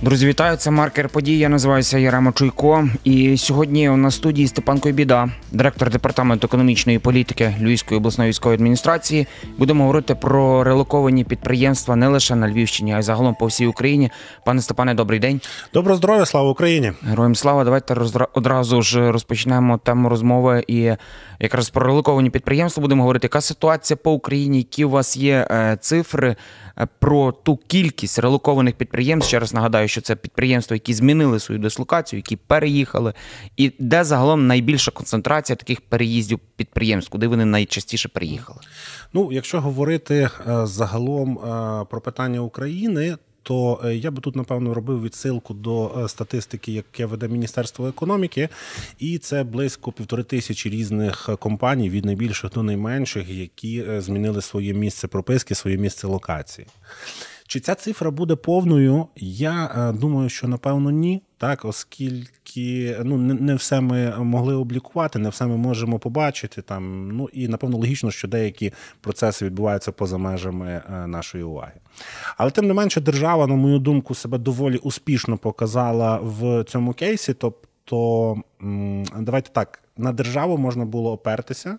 Друзі, вітаю, це «Маркер подій», я називаюся Ярема Чуйко. І сьогодні у нас в студії Степан Койбіда, директор департаменту економічної політики Львівської обласної військової адміністрації. Будемо говорити про релоковані підприємства не лише на Львівщині, а й загалом по всій Україні. Пане Степане, добрий день. Доброго здоров'я, слава Україні. Героям слава. Давайте одразу ж розпочнемо тему розмови. І якраз про релоковані підприємства будемо говорити. Яка ситуація по Україні, які у вас є цифри про ту кількість релокованих підприємств? Ще раз нагадаю, що це підприємства, які змінили свою дислокацію, які переїхали. І де загалом найбільша концентрація таких переїздів підприємств, куди вони найчастіше переїхали? Ну, якщо говорити загалом про питання України, то я би тут, напевно, робив відсилку до статистики, яке веде Міністерство економіки, і це близько 1500 різних компаній, від найбільших до найменших, які змінили своє місце прописки, своє місце локації. Чи ця цифра буде повною? Я думаю, що, напевно, ні, так, оскільки не все ми могли облікувати, не все ми можемо побачити. І, напевно, логічно, що деякі процеси відбуваються поза межами нашої уваги. Але, тим не менше, держава, на мою думку, себе доволі успішно показала в цьому кейсі. Тобто, давайте так, на державу можна було опертися,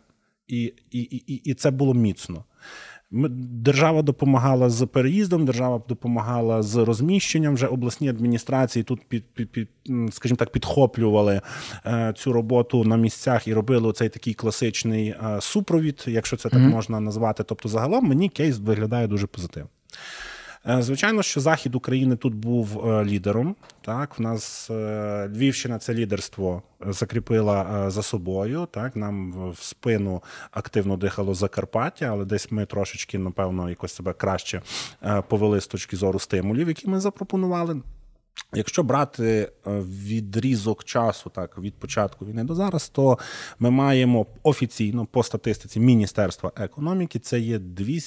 і це було міцно. Держава допомагала з переїздом, держава допомагала з розміщенням, вже обласні адміністрації тут, скажімо так, підхоплювали цю роботу на місцях і робили оцей такий класичний супровід, якщо це так можна назвати. Тобто загалом мені кейс виглядає дуже позитивно. Звичайно, що Захід України тут був лідером. Так, в нас Львівщина це лідерство закріпила за собою. Так, нам в спину активно дихало Закарпаття, але десь ми трошечки, напевно, якось себе краще повели з точки зору стимулів, які ми запропонували. Якщо брати відрізок часу, так, від початку війни до зараз, то ми маємо офіційно по статистиці Міністерства економіки, це є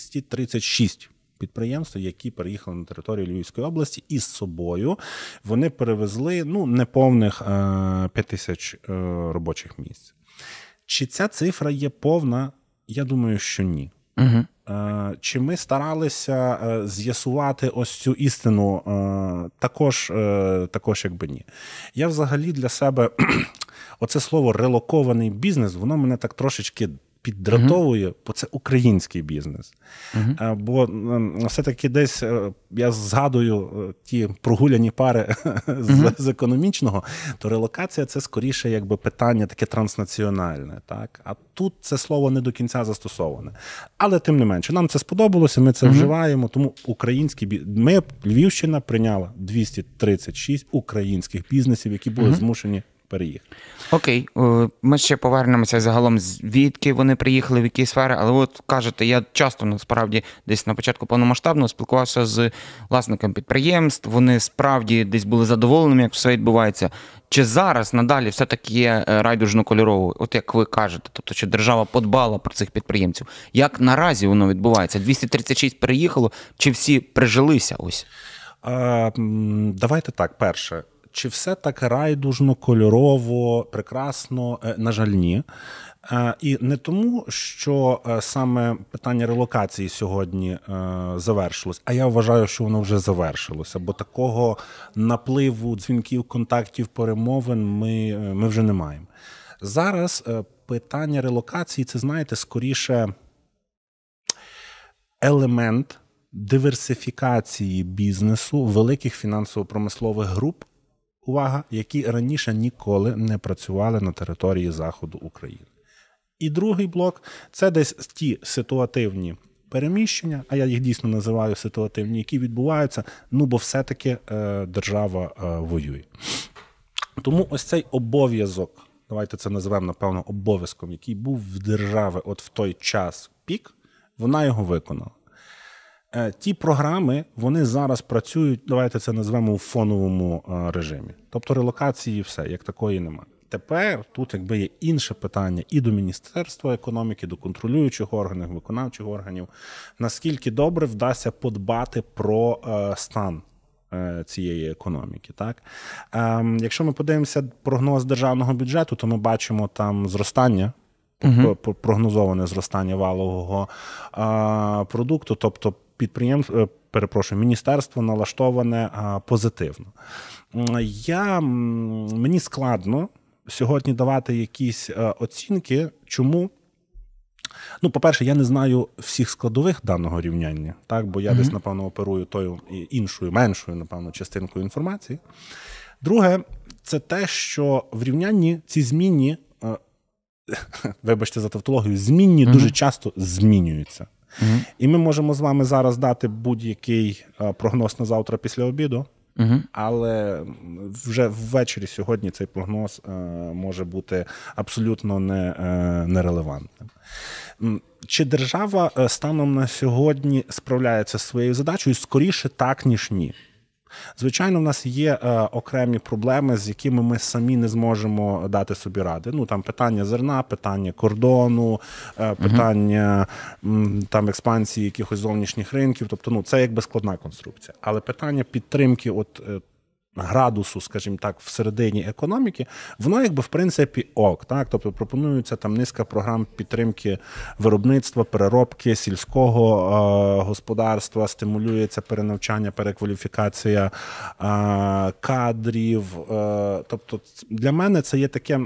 236 підприємства, які переїхали на територію Львівської області, і з собою вони перевезли неповних 5000 робочих місць. Чи ця цифра є повна? Я думаю, що ні. Угу. Чи ми старалися з'ясувати ось цю істину? Також якби ні. Я взагалі для себе, оце слово «релокований бізнес», воно мене так трошечки піддратовує, бо це український бізнес. Бо все-таки десь я згадую ті прогуляні пари з економічного, то релокація – це скоріше якби питання таке транснаціональне. Так? А тут це слово не до кінця застосоване. Але тим не менше, нам це сподобалося, ми це вживаємо, тому український бізнес. Львівщина прийняла 236 українських бізнесів, які були змушені переїхати. Окей, ми ще повернемося загалом, звідки вони приїхали, в які сфери, але от кажете, я часто насправді десь на початку повномасштабного спілкувався з власниками підприємств, вони справді десь були задоволеними, як все відбувається. Чи зараз надалі все-таки є райдужно-кольоровою, от як ви кажете, тобто, що держава подбала про цих підприємців? Як наразі воно відбувається? 236 переїхало, чи всі прижилися ось? Давайте так, перше. Чи все так райдужно, кольорово, прекрасно? На жаль, ні. І не тому, що саме питання релокації сьогодні завершилось, а я вважаю, що воно вже завершилося, бо такого напливу дзвінків, контактів, перемовин ми вже не маємо. Зараз питання релокації – це, знаєте, скоріше елемент диверсифікації бізнесу великих фінансово-промислових груп, увага, які раніше ніколи не працювали на території Заходу України. І другий блок – це десь ті ситуативні переміщення, а я їх дійсно називаю ситуативні, які відбуваються, бо все-таки держава воює. Тому ось цей обов'язок, давайте це називаємо, напевно, обов'язком, який був в держави от в той час пік, вона його виконала. Ті програми, вони зараз працюють, давайте це назвемо, у фоновому режимі. Тобто релокації все, як такої немає. Тепер тут якби є інше питання і до Міністерства економіки, до контролюючих органів, виконавчих органів, наскільки добре вдасться подбати про стан цієї економіки. Так? Якщо ми подивимося прогноз державного бюджету, то ми бачимо там зростання, прогнозоване зростання валового продукту, тобто міністерство налаштоване позитивно. Мені складно сьогодні давати якісь оцінки. Чому? Ну, по-перше, я не знаю всіх складових даного рівняння, так, бо я десь, напевно, оперую тою іншою, меншою, напевно, частинкою інформації. Друге, це те, що в рівнянні ці змінні, вибачте за тавтологію, змінні дуже часто змінюються. І ми можемо з вами зараз дати будь-який прогноз на завтра після обіду, але вже ввечері сьогодні цей прогноз може бути абсолютно нерелевантним. Чи держава станом на сьогодні справляється з своєю задачею? Скоріше так, ніж ні. Звичайно, в нас є окремі проблеми, з якими ми самі не зможемо дати собі ради. Ну, там питання зерна, питання кордону, питання там експансії якихось зовнішніх ринків. Тобто, ну, це якби складна конструкція. Але питання підтримки градусу, скажімо так, всередині економіки, воно якби в принципі ок, так? Тобто пропонується там низка програм підтримки виробництва, переробки, сільського господарства, стимулюється перенавчання, перекваліфікація кадрів. Тобто для мене це є таке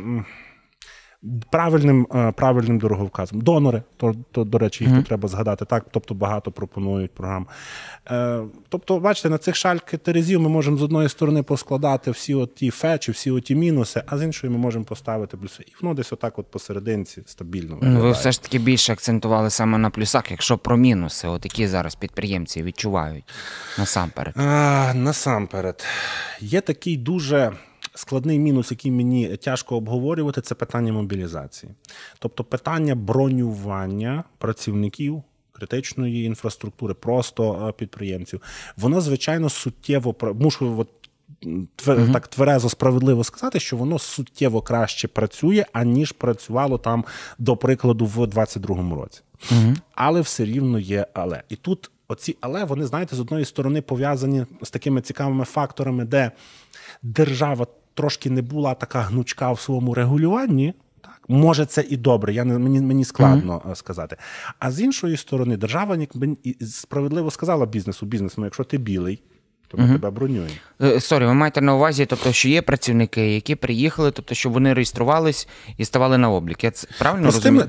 правильним дороговказом. Донори, то до речі, їх тут треба згадати, так, тобто багато пропонують програм. Тобто, бачите, на цих шальки терезів ми можемо з одної сторони поскладати всі оті фечі, всі оті мінуси, а з іншої ми можемо поставити плюси. І воно десь отак от посерединці стабільно виглядає. Ви все ж таки більше акцентували саме на плюсах, якщо про мінуси, от які зараз підприємці відчувають насамперед. Насамперед. Є такий дуже складний мінус, який мені тяжко обговорювати, це питання мобілізації. Тобто питання бронювання працівників критичної інфраструктури, просто підприємців. Воно, звичайно, суттєво, мушу так тверезо, справедливо сказати, що воно суттєво краще працює, аніж працювало там, до прикладу, в 22-му році. Але все рівно є але. І тут оці але, вони, знаєте, з одної сторони пов'язані з такими цікавими факторами, де держава трошки не була така гнучка в своєму регулюванні. Так, може, це і добре, мені складно сказати. А з іншої сторони, держава справедливо сказала бізнесу, якщо ти білий, то ми тебе бронюємо. Ви маєте на увазі, тобто, що є працівники, які приїхали, тобто, щоб вони реєструвались і ставали на облік. Я це правильно розумію?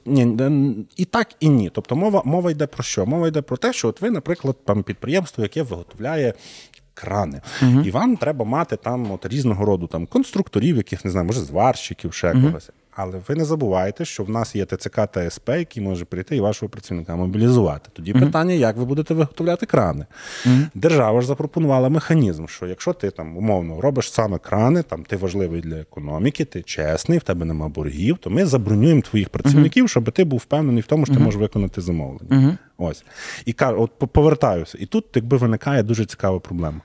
І так, і ні. Тобто мова йде про що? Мова йде про те, що от ви, наприклад, там підприємство, яке виготовляє крани. І вам треба мати там от різного роду там конструкторів, яких, не знаю, може, зварщиків, ще когось. Але ви не забувайте, що в нас є ТЦК та СП, який може прийти і вашого працівника мобілізувати. Тоді питання, як ви будете виготовляти крани. Держава ж запропонувала механізм, що якщо ти там умовно робиш саме крани, там ти важливий для економіки, ти чесний, в тебе нема боргів, то ми забронюємо твоїх працівників, щоб ти був впевнений в тому, що ти можеш виконати замовлення. Ось. І повертаюся. І тут якби виникає дуже цікава проблема.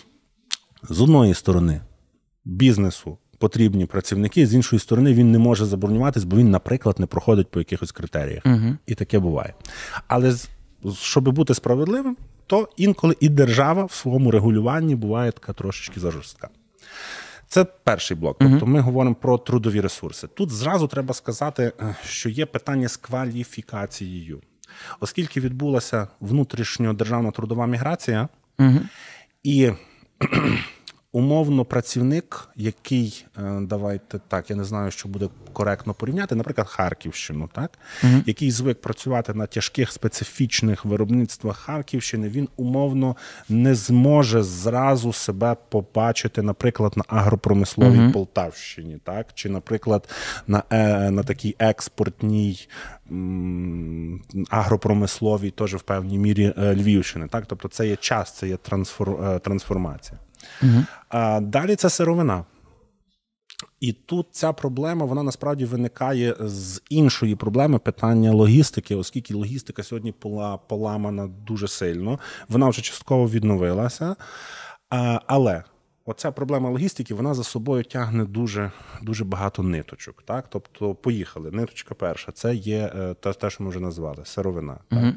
З одної сторони, бізнесу потрібні працівники, з іншої сторони, він не може забронюватись, бо він, наприклад, не проходить по якихось критеріях. І таке буває. Але, щоб бути справедливим, то інколи і держава в своєму регулюванні буває така трошечки зажорстка. Це перший блок. Тобто ми говоримо про трудові ресурси. Тут зразу треба сказати, що є питання з кваліфікацією. Оскільки відбулася внутрішньодержавна трудова міграція, і умовно працівник, який, давайте так, я не знаю, що буде коректно порівняти, наприклад, Харківщину, так? Який звик працювати на тяжких специфічних виробництвах Харківщини, він умовно не зможе зразу себе побачити, наприклад, на агропромисловій Полтавщині, так? Чи, наприклад, на такій експортній агропромисловій, теж в певній мірі Львівщини, так? Тобто це є час, це є трансформація. А далі це сировина. І тут ця проблема, вона насправді виникає з іншої проблеми питання логістики, оскільки логістика сьогодні поламана дуже сильно. Вона вже частково відновилася. Але оця проблема логістики, вона за собою тягне дуже, дуже багато ниточок. Так? Тобто, поїхали. Ниточка перша, це є те, що ми вже назвали, сировина. Так?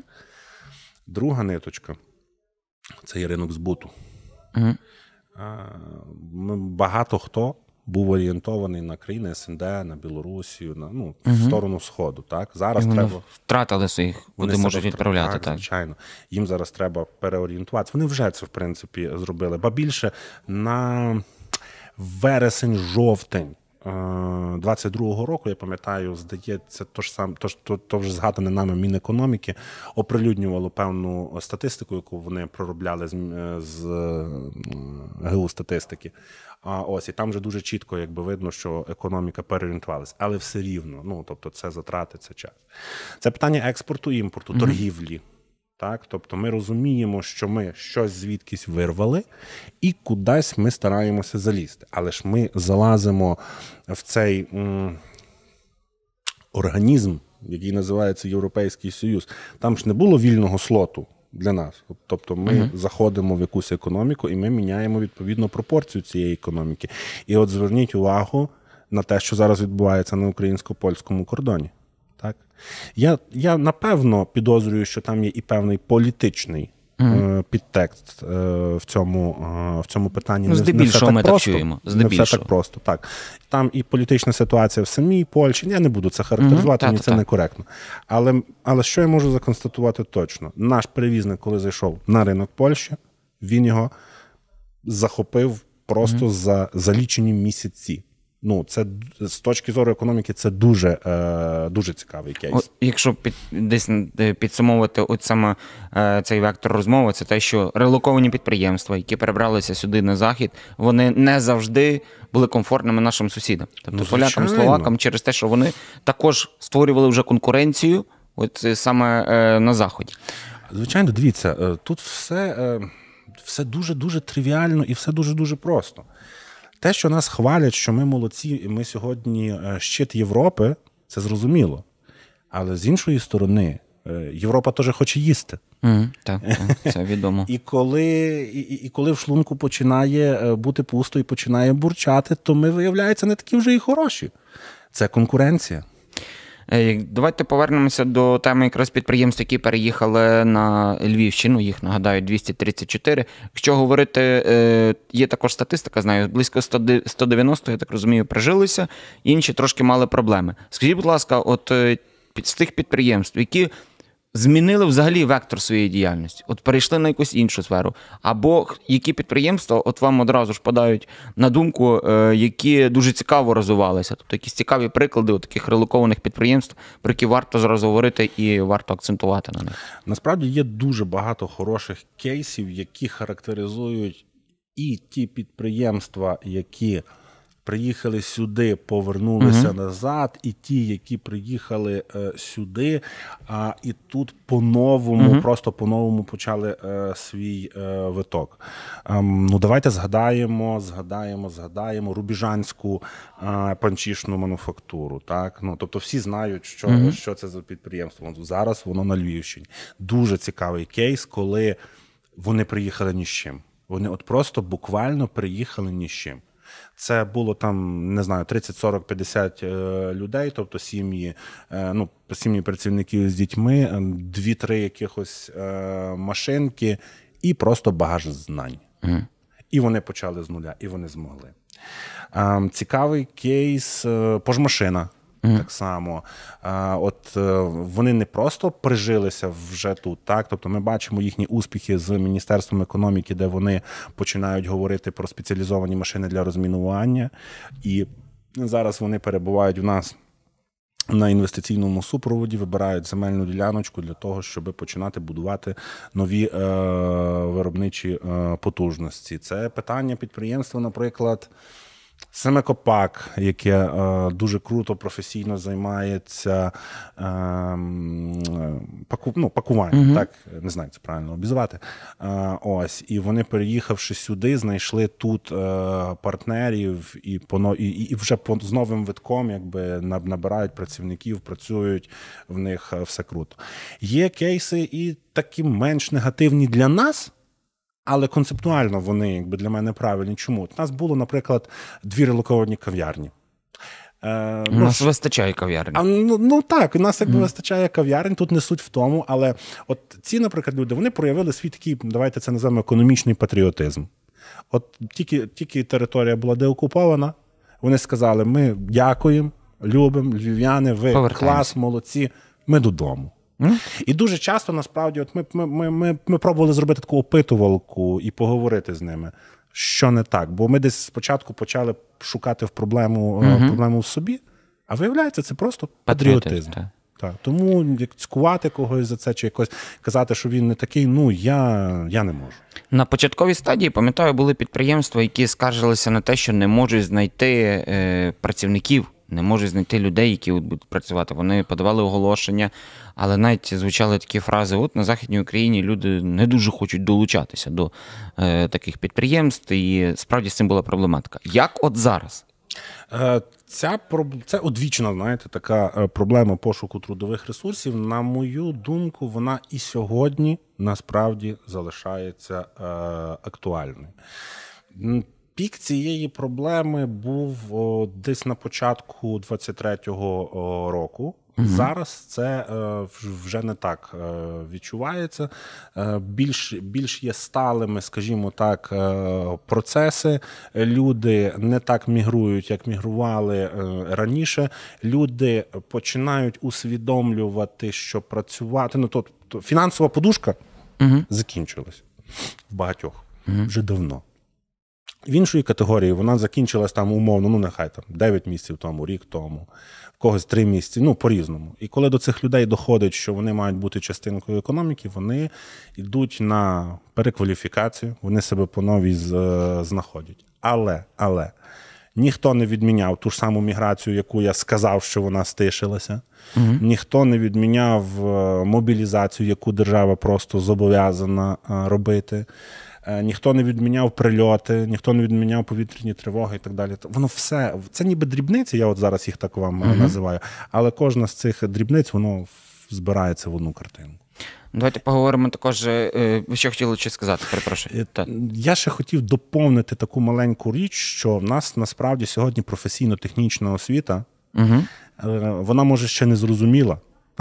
Друга ниточка, це є ринок збуту. Багато хто був орієнтований на країни СНД, на Білорусію, в сторону Сходу. Так? Зараз треба... втратили своїх, куди можуть відправляти. Так, звичайно. Їм зараз треба переорієнтуватися. Вони вже це, в принципі, зробили. Ба більше, на вересень-жовтень 22-го року, я пам'ятаю, здається, то вже згадане нами Мінекономіки оприлюднювало певну статистику, яку вони проробляли з ГУ статистики. І там вже дуже чітко видно, що економіка переорієнтувалася. Але все рівно, тобто це затрати, це час. Це питання експорту, імпорту, торгівлі. Так? Тобто ми розуміємо, що ми щось звідкись вирвали і кудись ми стараємося залізти. Але ж ми залазимо в цей організм, який називається Європейський Союз. Там ж не було вільного слоту для нас. Тобто ми заходимо в якусь економіку і ми міняємо відповідно пропорцію цієї економіки. І от зверніть увагу на те, що зараз відбувається на українсько-польському кордоні. Так? Я напевно підозрюю, що там є і певний політичний підтекст в цьому питанні. Здебільшого ми так чуємо. Не все так просто. Так. Там і політична ситуація в самій Польщі. Я не буду це характеризувати, мені це некоректно. Але що я можу законстатувати точно? Наш перевізник, коли зайшов на ринок Польщі, він його захопив просто за лічені місяці. Це з точки зору економіки це дуже цікавий кейс. Якщо десь підсумовувати саме цей вектор розмови, це те, що релоковані підприємства, які перебралися сюди на захід, вони не завжди були комфортними нашим сусідам. Тобто полякам, словакам, через те, що вони також створювали вже конкуренцію саме на заході. Звичайно, дивіться, тут все дуже-дуже тривіально і все дуже-дуже просто. Те, що нас хвалять, що ми молодці, і ми сьогодні щит Європи, це зрозуміло. Але з іншої сторони, Європа теж хоче їсти. Так, це відомо. І коли в шлунку починає бути пусто і починає бурчати, то ми, виявляється, не такі вже і хороші. Це конкуренція. Давайте повернемося до теми якраз підприємств, які переїхали на Львівщину. Їх, нагадаю, 234. Якщо говорити, є також статистика, знаю, близько 190, я так розумію, прижилися, інші трошки мали проблеми. Скажіть, будь ласка, от з тих підприємств, які змінили взагалі вектор своєї діяльності, от перейшли на якусь іншу сферу, або які підприємства от вам одразу ж подають на думку, які дуже цікаво розвивалися, тобто якісь цікаві приклади от таких релокованих підприємств, про які варто зараз говорити і варто акцентувати на них. Насправді є дуже багато хороших кейсів, які характеризують і ті підприємства, які приїхали сюди, повернулися назад, і ті, які приїхали сюди, і тут просто по-новому почали свій виток. Давайте згадаємо рубіжанську панчішну мануфактуру. Так? Тобто всі знають, що це за підприємство. Зараз воно на Львівщині. дуже цікавий кейс, коли вони приїхали ні з чим. Вони от просто буквально приїхали ні з чим. Це було там, не знаю, 30, 40, 50 людей, тобто сім'ї працівників з дітьми, 2-3 якихось машинки і просто багаж знань. І вони почали з нуля, і вони змогли. Цікавий кейс пожмашина. Так само. От вони не просто прижилися вже тут, так? Тобто ми бачимо їхні успіхи з Міністерством економіки, де вони починають говорити про спеціалізовані машини для розмінування. І зараз вони перебувають в нас на інвестиційному супроводі, вибирають земельну діляночку для того, щоб починати будувати нові виробничі потужності. Це питання підприємства, наприклад, Семекопак, яке дуже круто, професійно займається пакуванням, так, не знаю, це правильно обізвати. І вони, переїхавши сюди, знайшли тут партнерів і вже з новим витком набирають працівників, працюють, в них все круто. Є кейси і такі менш негативні для нас, але концептуально вони для мене правильні. Чому? У нас було, наприклад, 2 релоковані кав'ярні. У нас вистачає кав'ярень. Так, у нас вистачає кав'ярень, тут не суть в тому, але от ці, наприклад, люди, вони проявили свій такий, давайте це називаємо, економічний патріотизм. От тільки територія була деокупована, Вони сказали, ми дякуємо, любимо, львів'яни, ви клас, молодці, ми додому. І дуже часто, насправді, от ми пробували зробити таку опитувалку і поговорити з ними, що не так. Бо ми десь спочатку почали шукати проблему в собі, а виявляється, це просто патріотизм. Так. Тому як цькувати когось за це, чи якось казати, що він не такий, я не можу. На початковій стадії, пам'ятаю, були підприємства, які скаржилися на те, що не можуть знайти працівників, не можуть знайти людей, які будуть працювати. Вони подавали оголошення, але навіть звучали такі фрази, от на Західній Україні люди не дуже хочуть долучатися до таких підприємств, і справді з цим була проблематика. Як от зараз? Це одвічна, знаєте, така проблема пошуку трудових ресурсів. На мою думку, вона і сьогодні насправді залишається актуальною. Пік цієї проблеми був десь на початку 23-го року. Зараз це вже не так відчувається. Більш є сталими, скажімо так, процеси. Люди не так мігрують, як мігрували раніше. Люди починають усвідомлювати, що працювати... тобто фінансова подушка закінчилась в багатьох вже давно. В іншої категорії вона закінчилась там умовно, нехай там 9 місяців тому, рік тому, в когось 3 місяці, по-різному. І коли до цих людей доходить, що вони мають бути частинкою економіки, вони йдуть на перекваліфікацію, вони себе по-новій знаходять. Але ніхто не відміняв ту ж саму міграцію, яку я сказав, що вона стишилася. Ніхто не відміняв мобілізацію, яку держава просто зобов'язана робити. Ніхто не відміняв прильоти, ніхто не відміняв повітряні тривоги і так далі. Воно все, це ніби дрібниці, я от зараз їх так вам називаю, але кожна з цих дрібниць, воно збирається в одну картину. Давайте поговоримо також, ви що хотіли ще сказати, перепрошую. Я ще хотів доповнити таку маленьку річ, що в нас насправді сьогодні професійно-технічна освіта, вона може ще не зрозуміла,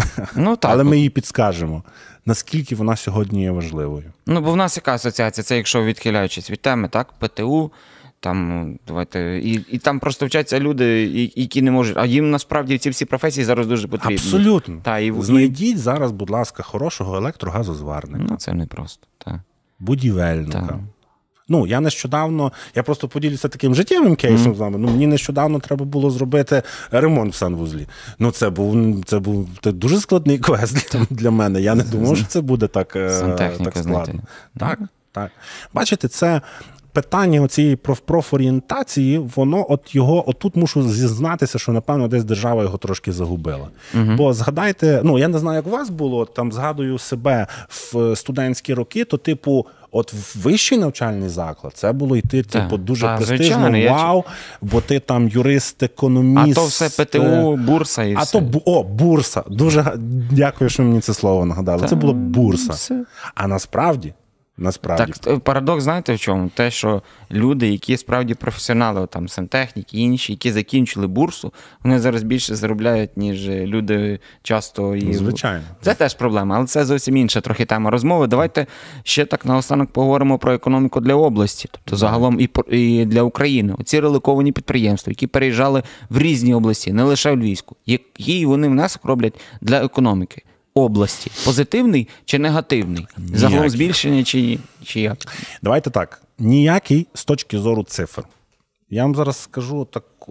але ми її підскажемо, наскільки вона сьогодні є важливою. Бо в нас яка асоціація? Це якщо відхиляючись від теми, так, ПТУ, там, давайте, і там просто вчаться люди, які не можуть, а їм насправді ці всі професії зараз дуже потрібні. Абсолютно. Знайдіть зараз, будь ласка, хорошого електрогазозварника. Це непросто, так. Будівельника. Я нещодавно, я просто поділюся таким життєвим кейсом з вами. Мені нещодавно треба було зробити ремонт в санвузлі. Це був дуже складний квест для мене. Я не думав, що це буде так складно. Так. Бачите, це питання цієї профорієнтації, воно отут мушу зізнатися, що, напевно, десь держава його трошки загубила. Бо згадайте, я не знаю, як у вас було, там згадую себе в студентські роки, то типу, от в вищий навчальний заклад це було йти дуже престижно, вау, бо ти там юрист, економіст. А то все ПТУ, бурса і все. Бурса. Дуже дякую, що мені це слово нагадали. Це була бурса. А насправді... Так, парадокс, знаєте в чому? Те, що люди, які справді професіонали, там, сантехніки, інші, які закінчили бурсу, вони зараз більше заробляють, ніж люди часто. Звичайно. Це теж проблема, але це зовсім інша трохи тема розмови. Давайте ще так наостанок поговоримо про економіку для області, тобто загалом і для України. Оці релоковані підприємства, які переїжджали в різні області, не лише в Львівську. Який вони внесок роблять для економіки області? Позитивний чи негативний? Загалом збільшення чи як? Давайте так. Ніякий з точки зору цифр. Я вам зараз скажу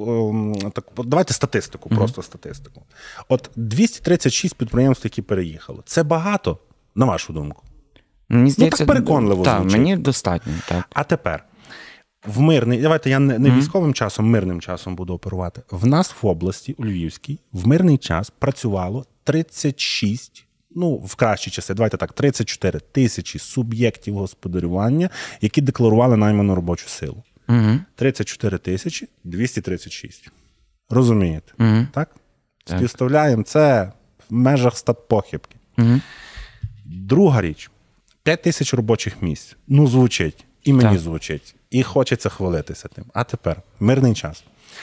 давайте статистику, просто статистику. От 236 підприємств, які переїхали. Це багато, на вашу думку? Мені здається, так переконливо звучить. Так, мені достатньо. Так. А тепер, давайте я не військовим часом, мирним часом буду оперувати. В нас в області, у Львівській, в мирний час працювало 36, в кращі часи, давайте так, 34 тисячі суб'єктів господарювання, які декларували найману робочу силу. 34 тисячі 236. Розумієте? Так? Співставляємо це в межах статпохибки. Друга річ. 5 тисяч робочих місць. Звучить. І мені звучить. І хочеться хвалитися тим. А тепер, мирний час.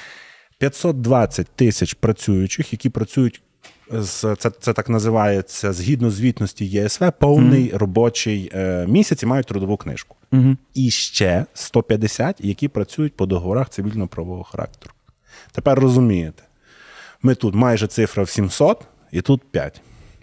520 тисяч працюючих, які працюють, це так називається, згідно звітності ЄСВ, повний робочий місяць і мають трудову книжку. І ще 150, які працюють по договорах цивільно-правового характеру. Тепер розумієте, ми тут майже цифра в 700, і тут 5.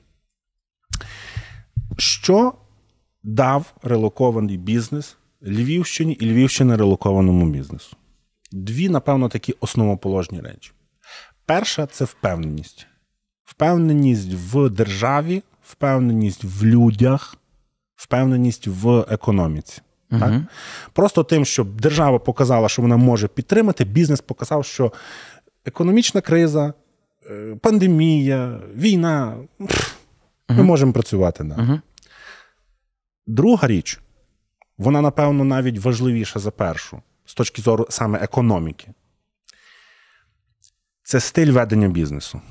Що дав релокований бізнес Львівщині і Львівщина релокованому бізнесу? Дві, напевно, такі основоположні речі. Перша – це впевненість. Впевненість в державі, впевненість в людях, впевненість в економіці. Так? Просто тим, що держава показала, що вона може підтримати, бізнес показав, що економічна криза, пандемія, війна, ми можемо працювати. Да. Друга річ, вона, напевно, навіть важливіша за першу, з точки зору саме економіки. Це стиль ведення бізнесу.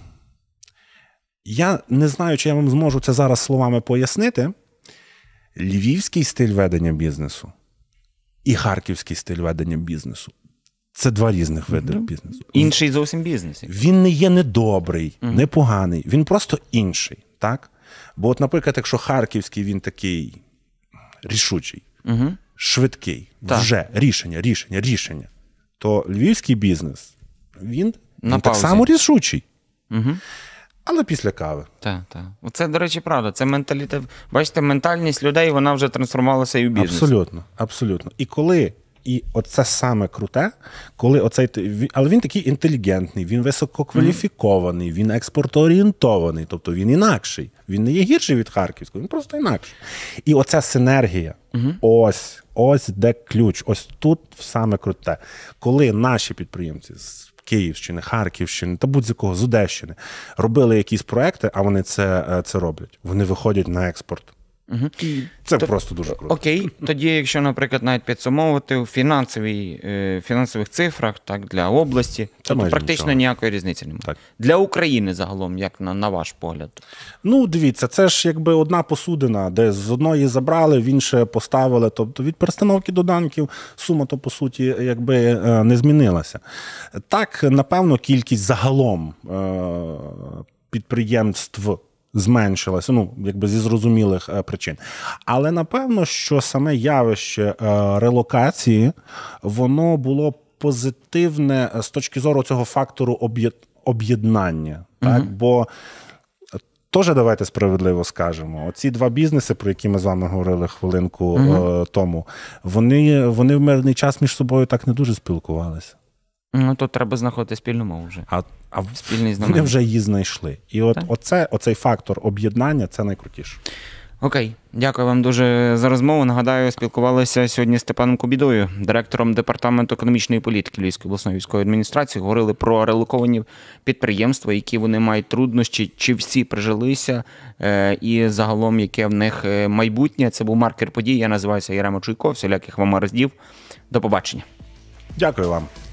Я не знаю, чи я вам зможу це зараз словами пояснити. Львівський стиль ведення бізнесу і харківський стиль ведення бізнесу – це два різних види бізнесу. Інший зовсім бізнес. Він не є недобрий, непоганий, він просто інший. Так? Бо от, наприклад, якщо харківський, він такий рішучий, швидкий, вже рішення, то львівський бізнес, він так само рішучий. Але після кави. Так. Це, до речі, правда. Це менталітет. Бачите, ментальність людей, вона вже трансформувалася і в бізнес. Абсолютно. І оце саме круте, коли але він такий інтелігентний, він висококваліфікований, він експортоорієнтований, тобто він інакший. Він не є гірший від харківського, він просто інакший. І оця синергія, ось де ключ, ось тут саме круте. Коли наші підприємці з Київщини, Харківщини та будь-якого, з Одещини робили якісь проекти, а вони це роблять, вони виходять на експорт. Це просто дуже круто. Окей, тоді, якщо, наприклад, навіть підсумовувати у фінансових цифрах, так, для області, то практично ніякої різниці немає. Так. Для України загалом, як на ваш погляд? Ну, дивіться, це ж якби одна посудина, де з одної забрали, в інше поставили. Тобто від перестановки доданків сума, то, по суті, якби не змінилася. Так, напевно, кількість загалом підприємств зменшилася, якби зі зрозумілих причин. Але, напевно, що саме явище релокації, воно було позитивне з точки зору цього фактору об'єднання. Так? Бо теж давайте справедливо скажемо, оці два бізнеси, про які ми з вами говорили хвилинку тому, вони в мирний час між собою так не дуже спілкувалися. Ну, то треба знаходити спільну мову вже. А вони вже її знайшли. І от оцей фактор об'єднання – це найкрутіше. Окей. Дякую вам дуже за розмову. Нагадаю, спілкувалися сьогодні з Степаном Кубідою, директором Департаменту економічної політики Львівської обласної військової адміністрації. Говорили про релоковані підприємства, які вони мають труднощі, чи всі прижилися, і загалом, яке в них майбутнє. Це був маркер подій. Я називаюся Ярема Чуйко. Всіляких вам гараздів. До побачення. Дякую вам.